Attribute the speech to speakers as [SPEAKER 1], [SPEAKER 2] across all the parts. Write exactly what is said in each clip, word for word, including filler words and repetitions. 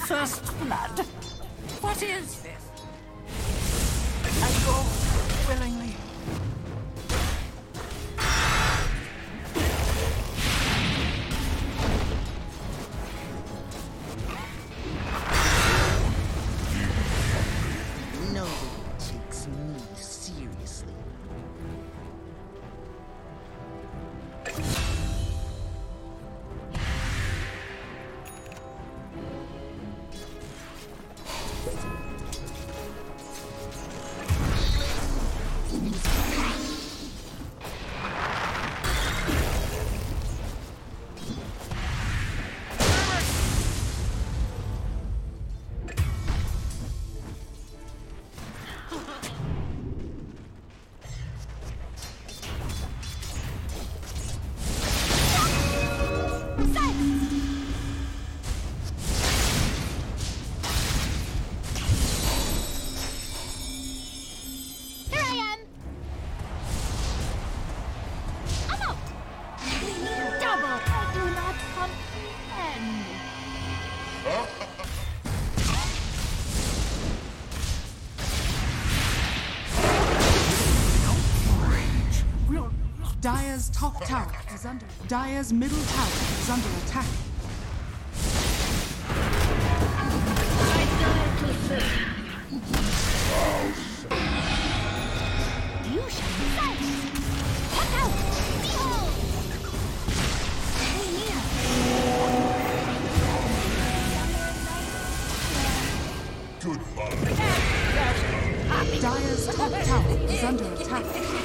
[SPEAKER 1] First blood? What is this? I go willingly.
[SPEAKER 2] Nobody takes me seriously.
[SPEAKER 3] Dire's top tower is under. Dire's middle tower is under attack.
[SPEAKER 4] You shall be silenced. Watch out! Behold! Stay near.
[SPEAKER 3] Dire's top tower is under attack.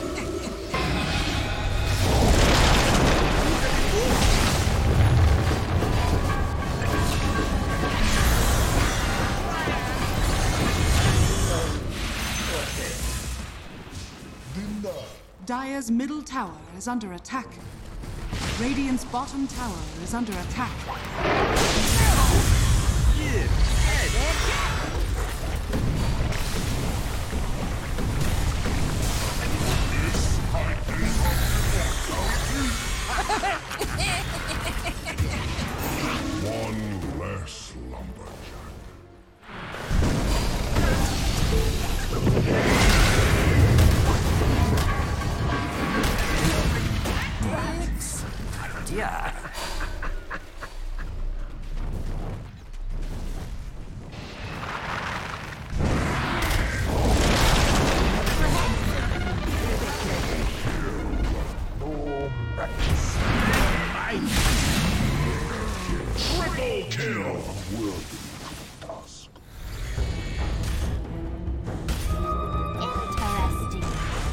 [SPEAKER 3] Dire's middle tower is under attack. Radiant's bottom tower is under attack.
[SPEAKER 5] One less lumberjack.
[SPEAKER 1] Yeah.
[SPEAKER 5] Triple kill! Will be dusk.
[SPEAKER 4] Interesting.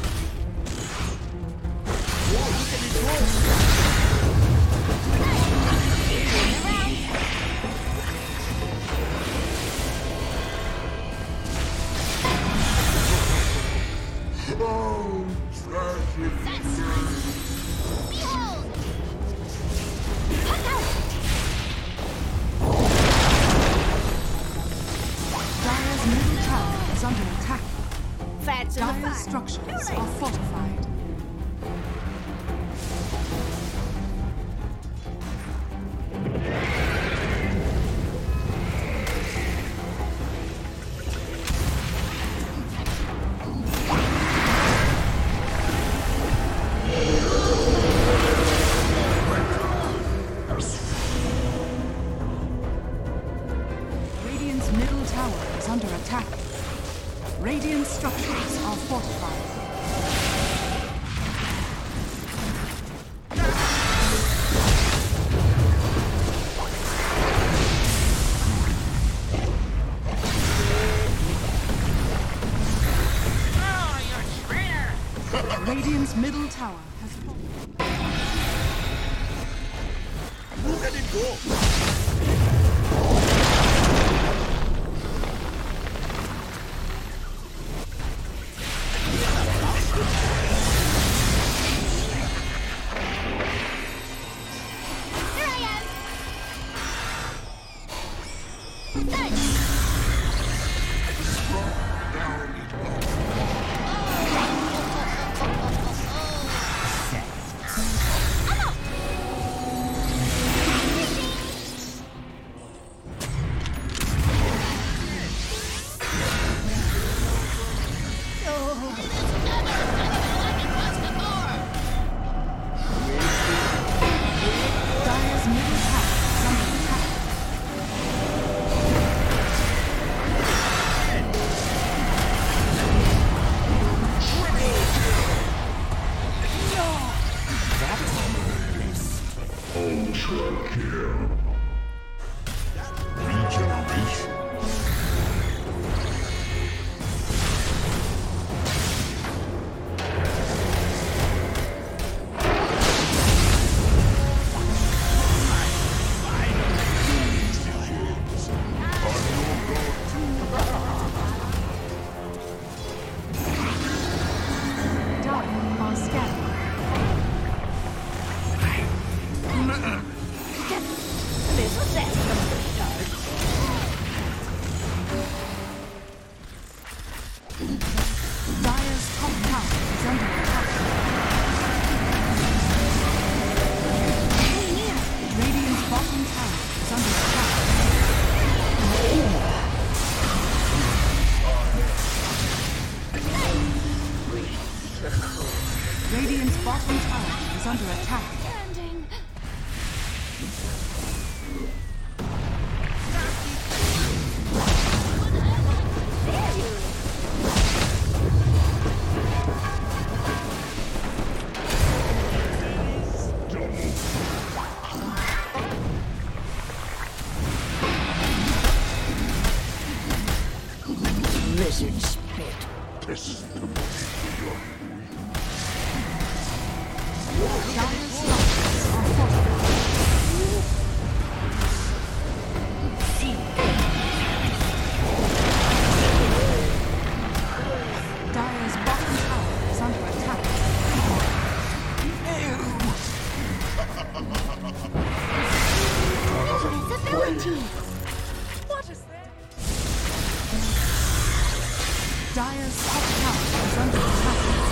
[SPEAKER 5] Oh, tragic.
[SPEAKER 4] Behold! Watch out!
[SPEAKER 3] Dire's middle tower is under attack.
[SPEAKER 4] Fats in the
[SPEAKER 3] Dire's
[SPEAKER 4] fire.
[SPEAKER 3] structures are fortified. Radiant's middle tower is under attack. Radiant structures are fortified. Radiant's middle tower has fallen.
[SPEAKER 5] Look at it go!
[SPEAKER 4] Here I am! Done!
[SPEAKER 5] kill. Regeneration.
[SPEAKER 3] Radiant's bottom tower is under attack.
[SPEAKER 4] Standing.
[SPEAKER 1] Lizard spit.
[SPEAKER 5] This is the most
[SPEAKER 3] Dire's structures are fortified. Dire's bottom tower is under attack.
[SPEAKER 4] Invincibility.
[SPEAKER 3] What is that? Dire's top tower is under attack.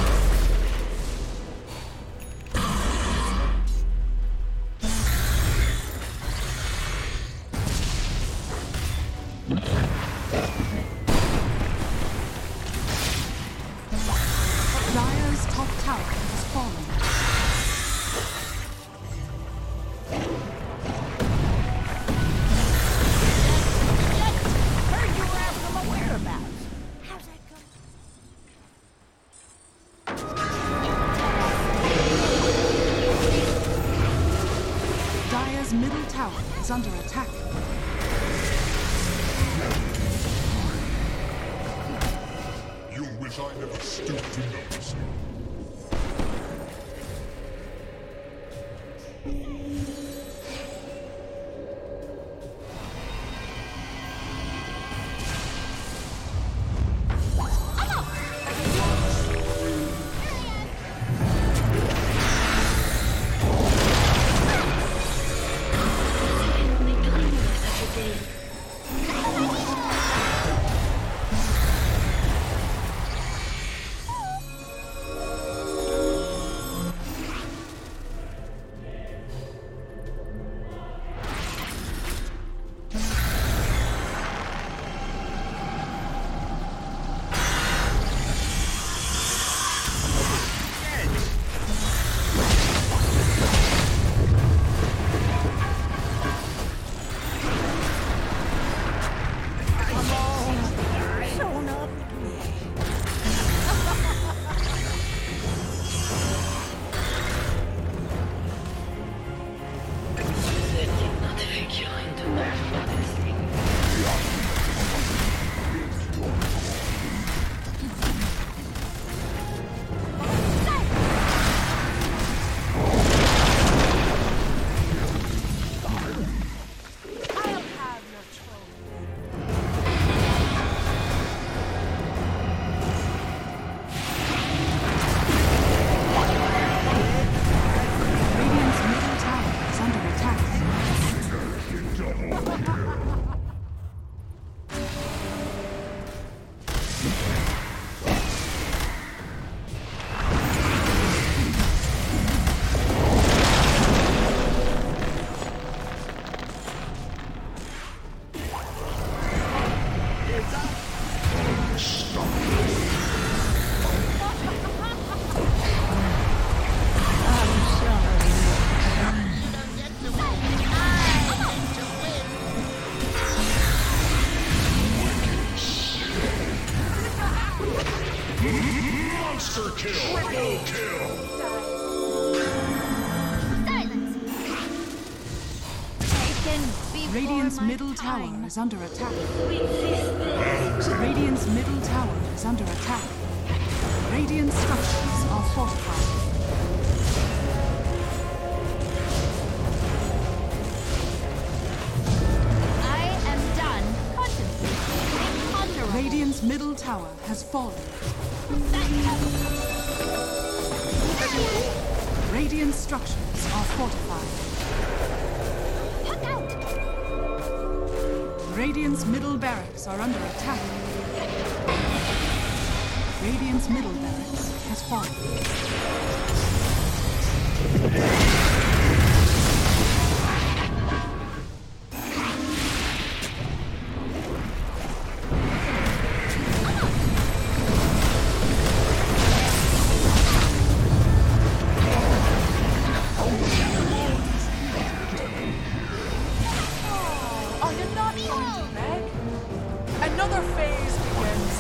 [SPEAKER 3] Dire's top tower has fallen.
[SPEAKER 1] Heard you were after my whereabouts.
[SPEAKER 4] How's that go?
[SPEAKER 3] Dire's middle tower is under attack.
[SPEAKER 5] You wish I never stooped to notice you.
[SPEAKER 3] Radiant's middle tower is under attack.
[SPEAKER 5] Monster kill! Triple kill!
[SPEAKER 4] Silence. Awaken before
[SPEAKER 3] Radiant's
[SPEAKER 4] my
[SPEAKER 3] middle
[SPEAKER 4] time.
[SPEAKER 3] tower is under attack. Radiant's middle tower is under attack. Radiant structures are fortified.
[SPEAKER 4] I am done contemplating imponderable.
[SPEAKER 3] Radiant's middle tower has fallen. Radiant structures are fortified.
[SPEAKER 4] Look out!
[SPEAKER 3] Radiant's middle barracks are under attack. Radiant's middle barracks has fallen.
[SPEAKER 6] Are you not going to beg? Another phase begins.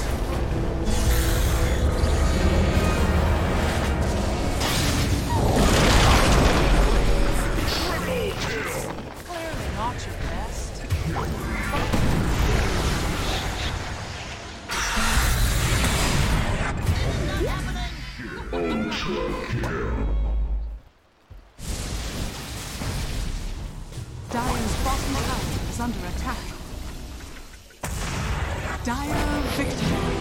[SPEAKER 6] Clearly not your best.
[SPEAKER 3] Dire's bottom tower is under attack. Dire victory.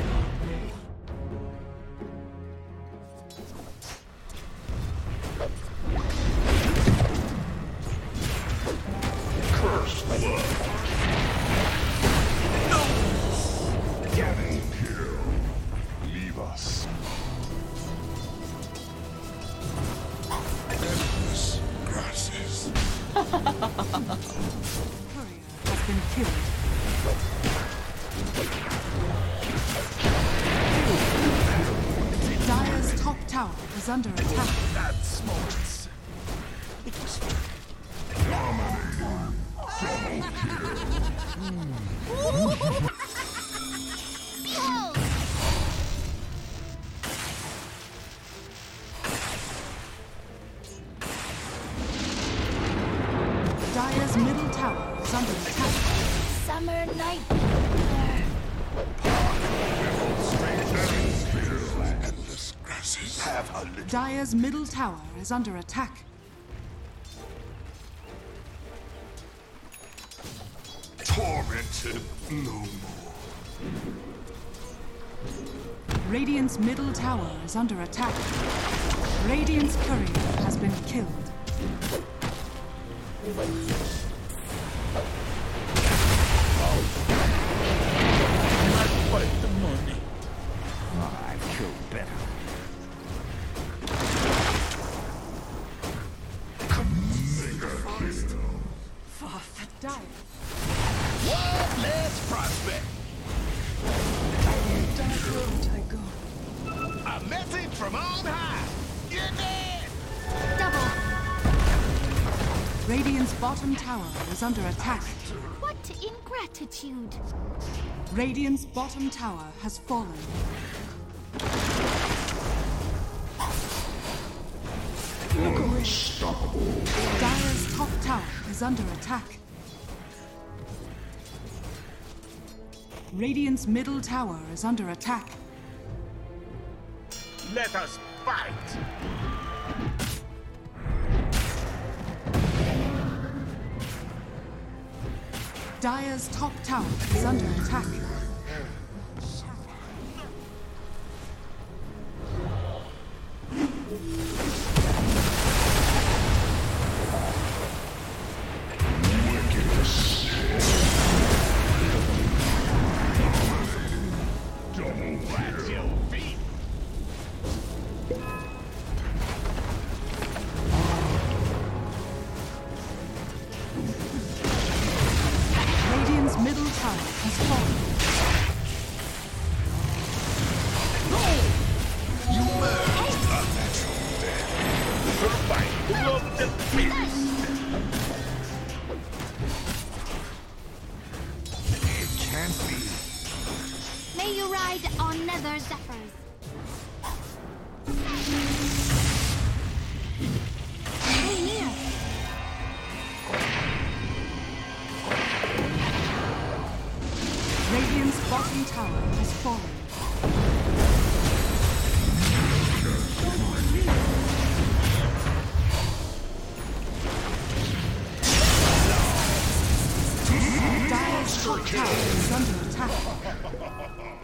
[SPEAKER 5] Curse blood. Double kill. Leave us. Endless grasses.
[SPEAKER 3] Courier has been killed. Dire's top tower is under attack.
[SPEAKER 5] That smarts.
[SPEAKER 4] Behold!
[SPEAKER 3] Dire's middle tower is under attack.
[SPEAKER 4] Summer night.
[SPEAKER 5] Endless grasses. Have a little.
[SPEAKER 3] Dire's middle tower is under attack.
[SPEAKER 5] Tormented no more.
[SPEAKER 3] Radiant's middle tower is under attack. Radiant's courier has been killed.
[SPEAKER 2] Fight the money. I've killed better.
[SPEAKER 3] Dire.
[SPEAKER 2] Let's prospect. A message from on high. You're dead.
[SPEAKER 4] Double.
[SPEAKER 3] Radiant's bottom tower is under attack.
[SPEAKER 4] What ingratitude.
[SPEAKER 3] Radiant's bottom tower has fallen. Dire's top tower is under attack. Radiant's middle tower is under attack.
[SPEAKER 2] Let us fight.
[SPEAKER 3] Dire's top tower is under attack.
[SPEAKER 2] Watch your feet.
[SPEAKER 3] Radiant's middle tower has fallen.
[SPEAKER 5] You murdered a natural death.
[SPEAKER 2] Fight of the beast.
[SPEAKER 5] It can't be.
[SPEAKER 4] May you ride on nether zephyrs. Stay near.
[SPEAKER 3] bottom tower has fallen. Dire's top tower is under attack.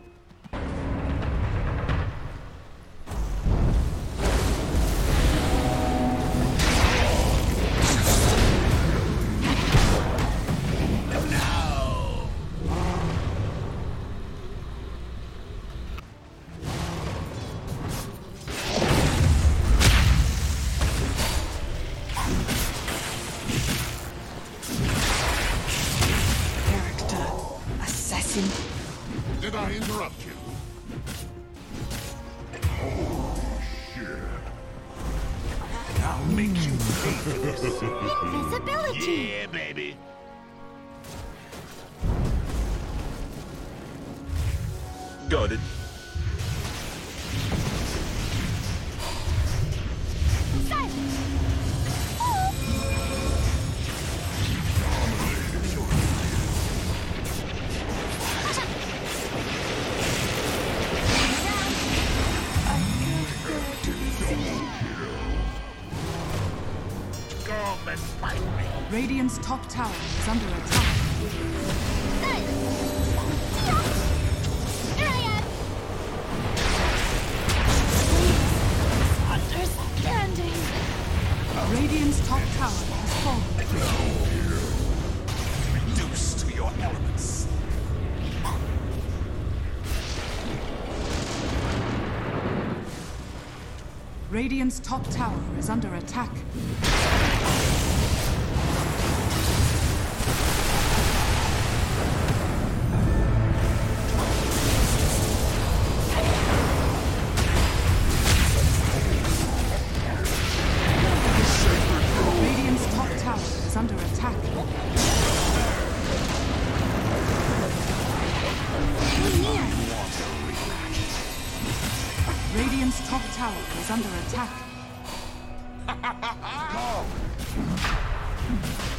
[SPEAKER 5] Did I interrupt you?
[SPEAKER 2] I'll make you pay for this.
[SPEAKER 4] Invisibility!
[SPEAKER 2] Yeah, baby.
[SPEAKER 7] Got it.
[SPEAKER 4] Silence! Oh.
[SPEAKER 2] Come and fight me.
[SPEAKER 3] Radiant's top tower is under attack.
[SPEAKER 4] Here I am! Understanding!
[SPEAKER 3] Radiant's top tower has fallen.
[SPEAKER 2] Reduce to your elements.
[SPEAKER 3] Radiant's top tower is under attack. Radiant's top tower is under attack. Radiant's top tower is under attack.